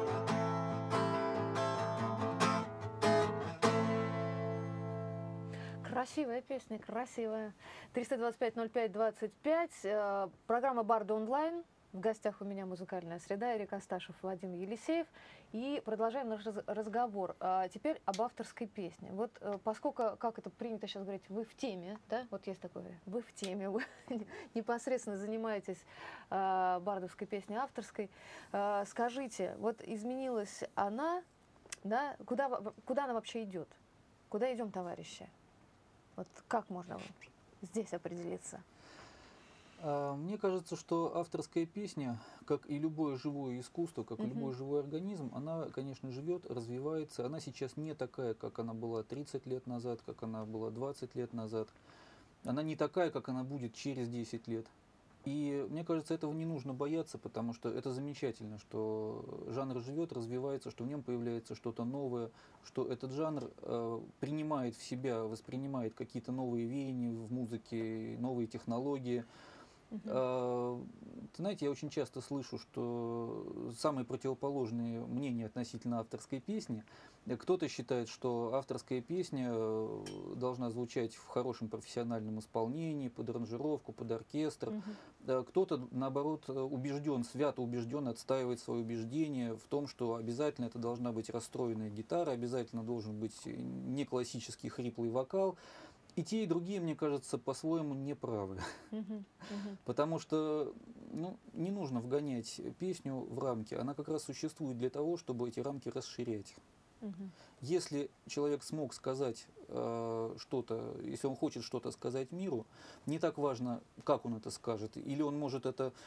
A: Красивая песня, красивая. триста двадцать пять ноль пять двадцать пять. Э, программа «Барды онлайн». В гостях у меня музыкальная среда, Эрик Асташев, Вадим Елисеев. И продолжаем наш раз разговор. А теперь об авторской песне. Вот э, поскольку, как это принято сейчас говорить, вы в теме, да, вот есть такое, вы в теме, вы непосредственно занимаетесь э, бардовской песней авторской. Э, скажите, вот изменилась она, да, куда, куда она вообще идет? Куда идем, товарищи? Вот как можно здесь определиться?
B: Мне кажется, что авторская песня, как и любое живое искусство, как и
A: Мгм.
B: любой живой организм, она, конечно, живет, развивается. Она сейчас не такая, как она была тридцать лет назад, как она была двадцать лет назад. Она не такая, как она будет через десять лет. И мне кажется, этого не нужно бояться, потому что это замечательно, что жанр живет, развивается, что в нем появляется что-то новое, что этот жанр э, принимает в себя, воспринимает какие-то новые веяния в музыке, новые технологии.
A: Мгм.
B: Э, знаете, я очень часто слышу, что самые противоположные мнения относительно авторской песни. Кто-то считает, что авторская песня э, должна звучать в хорошем профессиональном исполнении, под аранжировку, под оркестр.
A: Мгм.
B: Э, Кто-то, наоборот, убежден, свято убежден, отстаивает свое убеждение в том, что обязательно это должна быть расстроенная гитара, обязательно должен быть не классический хриплый вокал. И те, и другие, мне кажется, по-своему неправы.
A: Мгм. Мгм.
B: Потому что ну, не нужно вгонять песню в рамки. Она как раз существует для того, чтобы эти рамки расширять.
A: Мгм.
B: Если человек смог сказать э, что-то, если он хочет что-то сказать миру, не так важно, как он это скажет. Или он может это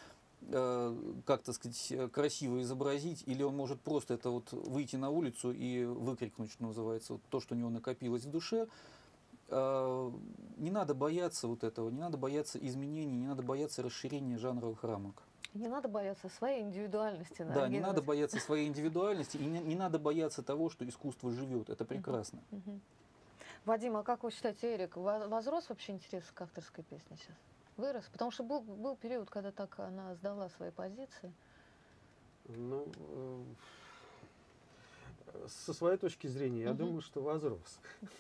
B: э, как, так сказать, красиво изобразить, или он может просто это вот выйти на улицу и выкрикнуть, что называется, вот то, что у него накопилось в душе. Э, не надо бояться вот этого, не надо бояться изменений, не надо бояться расширения жанровых рамок.
A: Не надо бояться своей индивидуальности.
B: Да, не надо бояться своей индивидуальности, и не, не надо бояться того, что искусство живет. Это прекрасно.
A: Угу. Вадим, а как вы считаете, Эрик, возрос вообще интерес к авторской песне сейчас? Вырос? Потому что был, был период, когда так она сдала свои позиции.
C: Ну, э, со своей точки зрения, я
A: Мгм.
C: думаю, что возрос.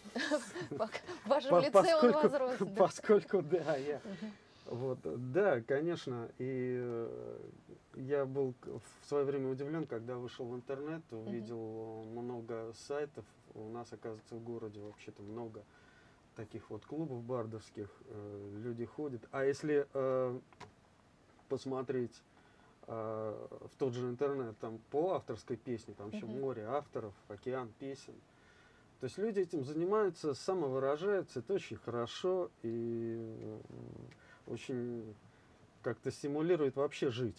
A: В вашем
C: По-
A: лице он
C: поскольку-
A: возрос. да.
C: Поскольку, да, я...
A: Мгм.
C: Вот, да, конечно, и э, я был к- в свое время удивлен, когда вышел в интернет, увидел много сайтов. У нас, оказывается, в городе вообще-то много таких вот клубов бардовских, э, люди ходят. А если э, посмотреть э, в тот же интернет, там по авторской песне, там еще
A: Мгм.
C: море авторов, океан песен. То есть люди этим занимаются, самовыражаются, это очень хорошо и э, очень как-то стимулирует вообще жить.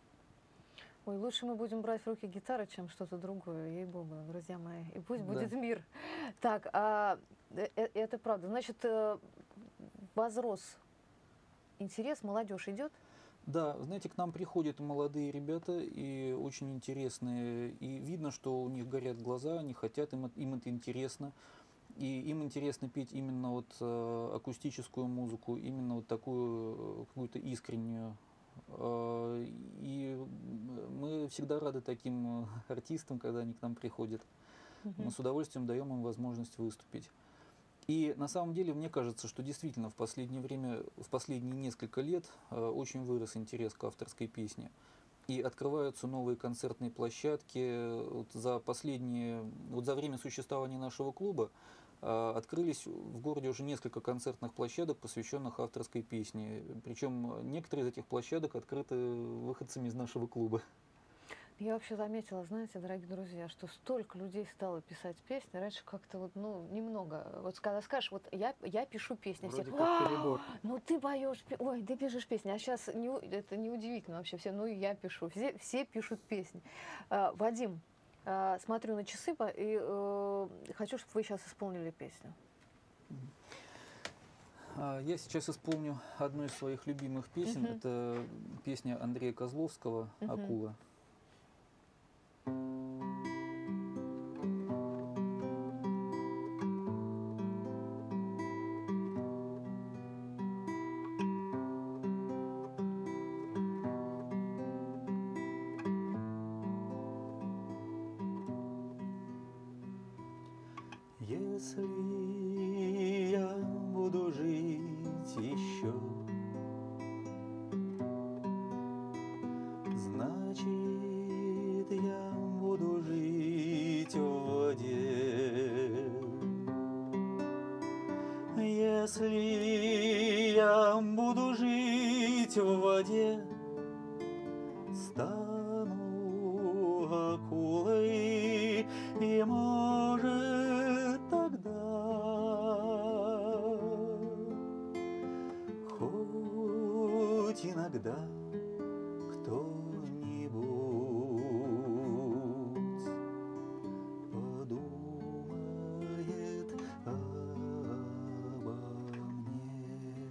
A: Ой, лучше мы будем брать в руки гитары, чем что-то другое, ей-богу, друзья мои. И пусть
B: Да.
A: будет мир. Так, а, э- э- это правда. Значит, э, возрос интерес, молодежь идет?
B: Да, знаете, к нам приходят молодые ребята, и очень интересные, и видно, что у них горят глаза, они хотят, им, это- им это интересно. И им интересно петь именно вот э, акустическую музыку, именно вот такую э, какую-то искреннюю. Э, и м, мы всегда рады таким э, артистам, когда они к нам приходят. Мы с удовольствием даем им возможность выступить. И на самом деле мне кажется, что действительно в последнее время, в последние несколько лет э, очень вырос интерес к авторской песне. И открываются новые концертные площадки. Вот за последние, вот за время существования нашего клуба э, открылись в городе уже несколько концертных площадок, посвященных авторской песне. Причем некоторые из этих площадок открыты выходцами из нашего клуба.
A: Я вообще заметила, знаете, дорогие друзья, что столько людей стало писать песни. Раньше как-то вот, ну, немного. Вот когда скажешь, вот я, я пишу песни, все,
C: Вроде как перебор.
A: ну ты поешь, пе- ой, ты пишешь песни. А сейчас не, у- это неудивительно вообще, все, ну и я пишу, все, все пишут песни. А, Вадим, а, смотрю на часы по- и э, хочу, чтобы вы сейчас исполнили песню.
B: А, Я сейчас исполню одну из своих любимых песен.
A: Мгм.
B: Это песня Андрея Козловского
A: Мгм.
B: «Акула». Если я буду жить еще, значит, я буду жить в воде. Если я буду жить в воде, стану акулой, и, может, тогда хоть иногда кто-нибудь подумает обо мне.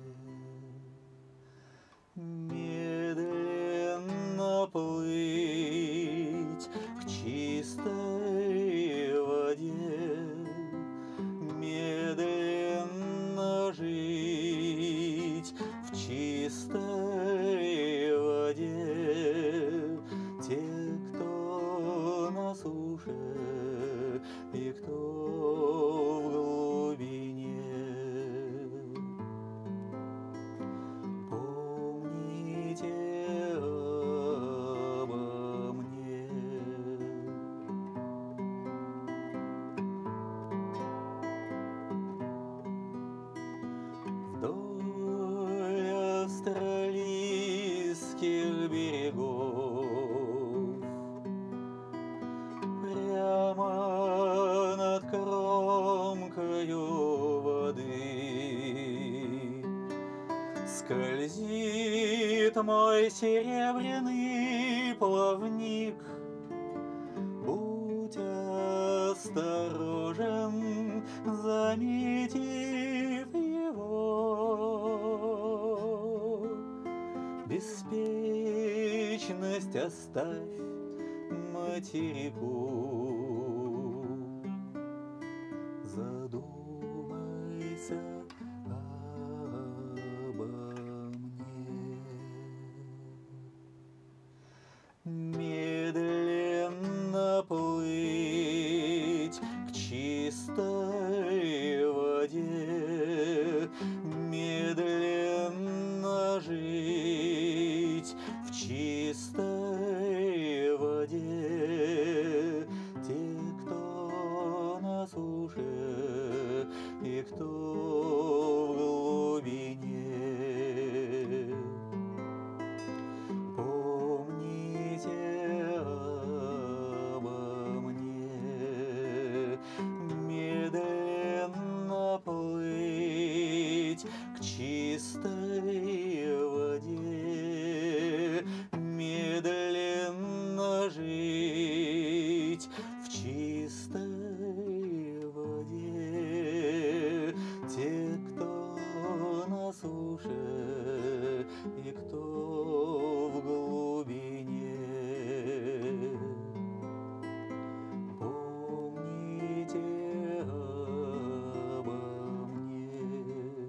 B: Медленно плыть к чистой воде, медленно жить в чистой воде. Скользит мой серебряный плавник, будь осторожен, заметив его. Беспечность оставь материку, задумайся обо мне. Медленно плыть к чистой воде, медленно жить в чистой воде. Те, кто на суше и кто в глубине, помните обо мне. Медленно плыть к чистой воде, медленно жить в чистой воде. Те, кто на суше и кто в глубине, помните обо мне.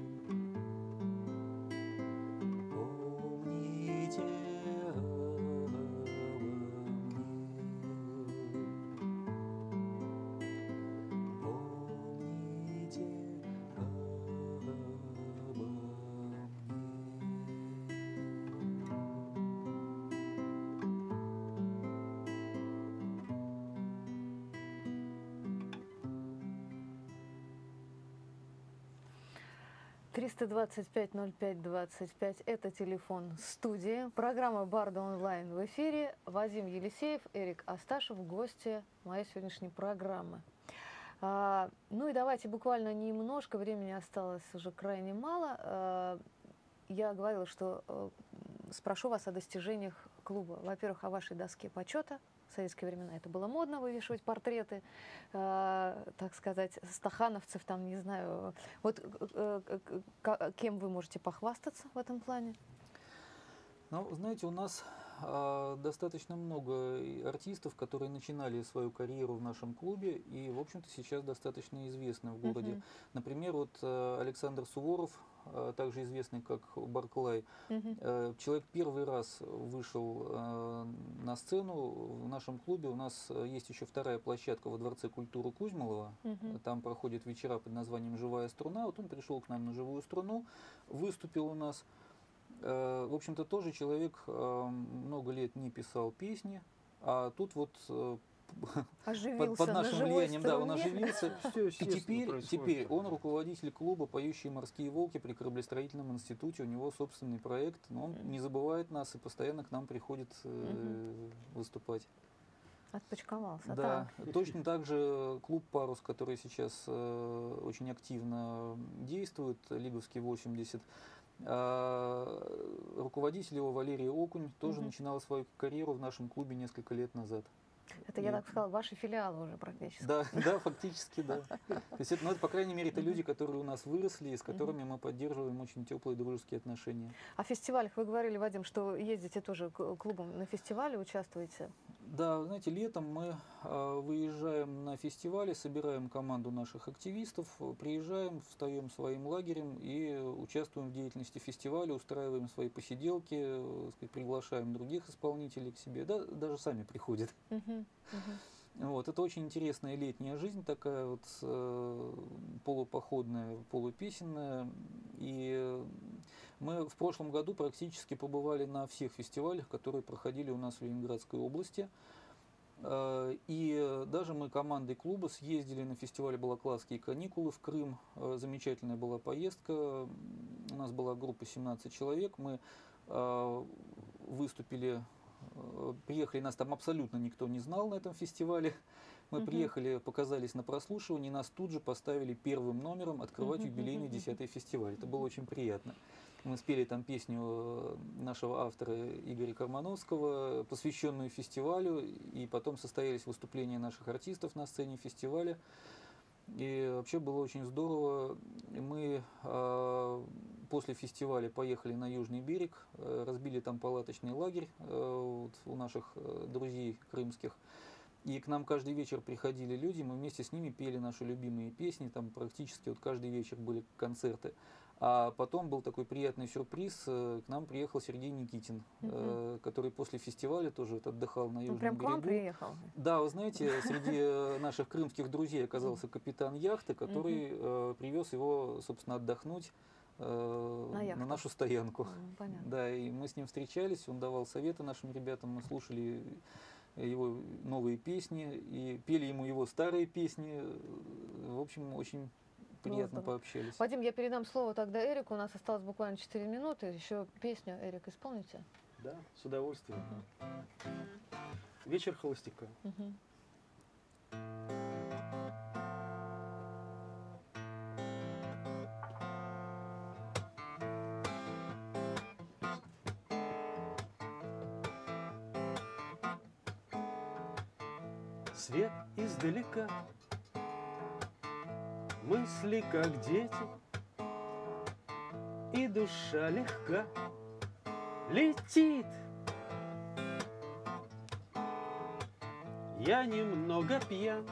B: Помните обо мне. Помните обо мне.
A: триста двадцать пять ноль пять двадцать пять – это телефон студии. Программа «Бардо онлайн» в эфире. Вадим Елисеев, Эрик Асташев, гости моей сегодняшней программы. А, ну и давайте буквально немножко, времени осталось уже крайне мало. А, я говорила, что а, спрошу вас о достижениях клуба. Во-первых, о вашей доске почета. В советские времена это было модно, вывешивать портреты, э, так сказать, стахановцев, там, не знаю. Вот э, э, кем вы можете похвастаться в этом плане?
B: Ну, знаете, у нас э, достаточно много артистов, которые начинали свою карьеру в нашем клубе и, в общем-то, сейчас достаточно известны в городе.
A: Uh-huh.
B: Например, вот э, Александр Суворов, э, также известный как Барклай,
A: Uh-huh.
B: э, человек первый раз вышел э, на сцену в нашем клубе. У нас есть еще вторая площадка во Дворце культуры Кузьмолова.
A: Uh-huh.
B: Там проходят вечера под названием «Живая струна». Вот он пришел к нам на живую струну, выступил у нас. В общем-то, тоже человек много лет не писал песни, а тут вот под, под нашим влиянием, да, он оживился. И теперь, теперь он руководитель клуба «Поющие морские волки» при кораблестроительном институте. У него собственный проект, но он не забывает нас и постоянно к нам приходит э, выступать.
A: Отпочковался,
B: да.
A: Так.
B: Точно так же клуб «Парус», который сейчас э, очень активно действует, Лиговский восемьдесят. А, руководитель его Валерий Окунь тоже угу. начинал свою карьеру в нашем клубе несколько лет назад.
A: Это, я так сказала, ваши филиалы уже практически.
B: Да, да, фактически, да. То есть это, ну, это, по крайней мере, это люди, которые у нас выросли, и с которыми мы поддерживаем очень теплые дружеские отношения.
A: О фестивалях вы говорили, Вадим, что ездите тоже к клубам на фестивале, участвуете?
B: Да, знаете, летом мы э, выезжаем на фестивали, собираем команду наших активистов, приезжаем, встаем своим лагерем и участвуем в деятельности фестиваля, устраиваем свои посиделки, э, сказать, приглашаем других исполнителей к себе, да, даже сами приходят. Uh-huh, uh-huh. Вот, это очень интересная летняя жизнь, такая вот э, полупоходная, полупесенная. И мы в прошлом году практически побывали на всех фестивалях, которые проходили у нас в Ленинградской области. И даже мы командой клуба съездили на фестиваль «Балаклавские каникулы» в Крым. Замечательная была поездка. У нас была группа семнадцать человек. Мы выступили, приехали, нас там абсолютно никто не знал на этом фестивале. Мы uh-huh. приехали, показались на прослушивании, нас тут же поставили первым номером открывать uh-huh. юбилейный десятый фестиваль. Это было очень приятно. Мы спели там песню нашего автора Игоря Кармановского, посвященную фестивалю, и потом состоялись выступления наших артистов на сцене фестиваля. И вообще было очень здорово. Мы э, после фестиваля поехали на Южный берег, э, разбили там палаточный лагерь э, вот, у наших э, друзей крымских. И к нам каждый вечер приходили люди, мы вместе с ними пели наши любимые песни, там практически вот каждый вечер были концерты. А потом был такой приятный сюрприз, к нам приехал Сергей Никитин, uh-huh. который после фестиваля тоже вот отдыхал на Южном
A: прям
B: берегу.
A: К вам приехал?
B: Да, вы знаете, среди наших крымских друзей оказался капитан яхты, который uh-huh. привез его, собственно, отдохнуть на, на нашу стоянку.
A: Uh-huh.
B: Да, и мы с ним встречались, он давал советы нашим ребятам, мы слушали его новые песни и пели ему его старые песни. В общем, очень приятно
A: ну,
B: пообщались.
A: Вадим, я передам слово тогда Эрику. У нас осталось буквально четыре минуты. Еще песню, Эрик, исполните?
C: Да, с удовольствием.
A: Uh-huh.
C: Вечер холостяка.
A: Uh-huh.
C: Свет издалека, мысли как дети, и душа легка летит. Я немного пьян,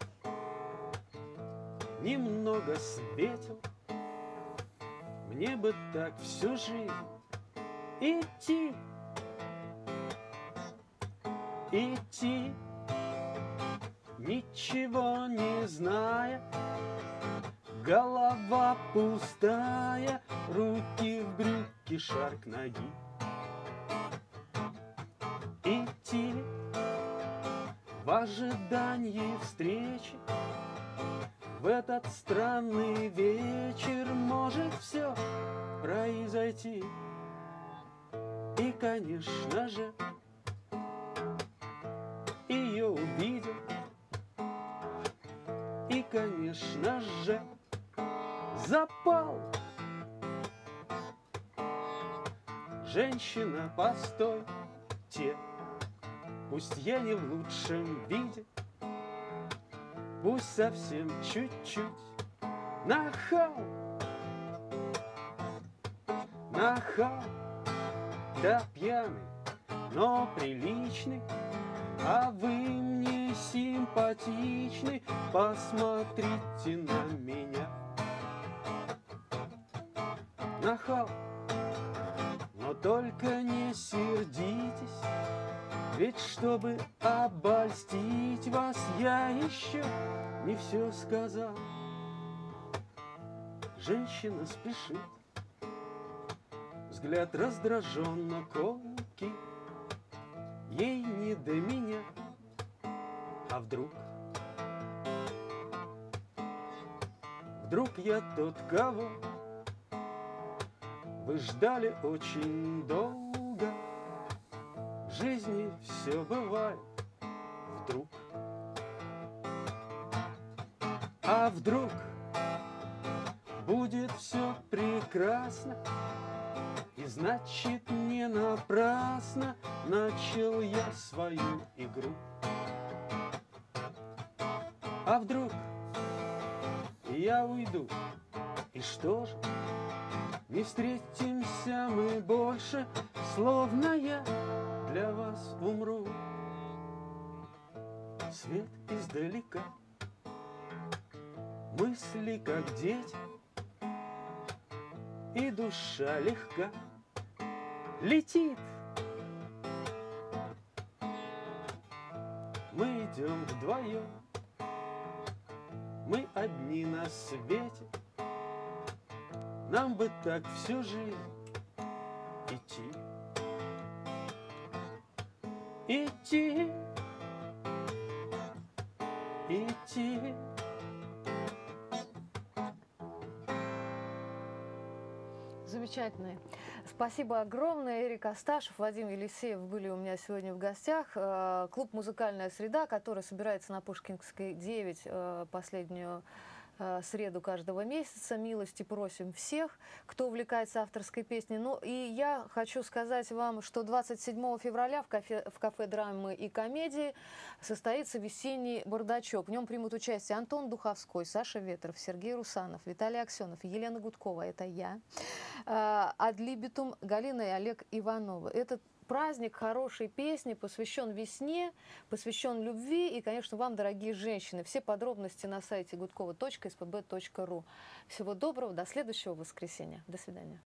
C: немного светил, мне бы так всю жизнь идти, идти. Ничего не зная, голова пустая, руки в брюки, шарк ноги. Идти в ожидании встречи, в этот странный вечер может все произойти. И, конечно же, ее увидел. И, конечно же, запал. Женщина, постойте, пусть я не в лучшем виде, пусть совсем чуть-чуть нахал, нахал, да пьяный, но приличный, а вы мне симпатичны, посмотрите на меня. Нахал, но только не сердитесь, ведь чтобы обольстить вас, я еще не все сказал. Женщина спешит, взгляд раздраженно колкий, ей не до меня. А вдруг, вдруг я тот, кого вы ждали очень долго. В жизни все бывает вдруг. А вдруг будет все прекрасно, и значит не напрасно начал я свою игру. А вдруг я уйду, и что же, не встретимся мы больше, словно я для вас умру. Свет издалека, мысли как дети, и душа легка летит. Мы идем вдвоем, мы одни на свете, нам бы так всю жизнь идти, идти, идти.
A: Замечательные. Спасибо огромное. Эрик Асташев, Вадим Елисеев были у меня сегодня в гостях. Клуб «Музыкальная среда», который собирается на Пушкинской девять последнюю э, среду каждого месяца. Милости просим всех, кто увлекается авторской песней. Ну и я хочу сказать вам, что двадцать седьмого февраля в кафе, в кафе драмы и комедии состоится весенний бардачок. В нем примут участие Антон Духовской, Саша Ветров, Сергей Русанов, Виталий Аксенов, Елена Гудкова, это я, Адлибитум, Галина и Олег Ивановы. Этот праздник хорошей песни посвящен весне, посвящен любви и, конечно, вам, дорогие женщины. Все подробности на сайте гудкова точка эс пэ бэ точка ру. Всего доброго, до следующего воскресенья. До свидания.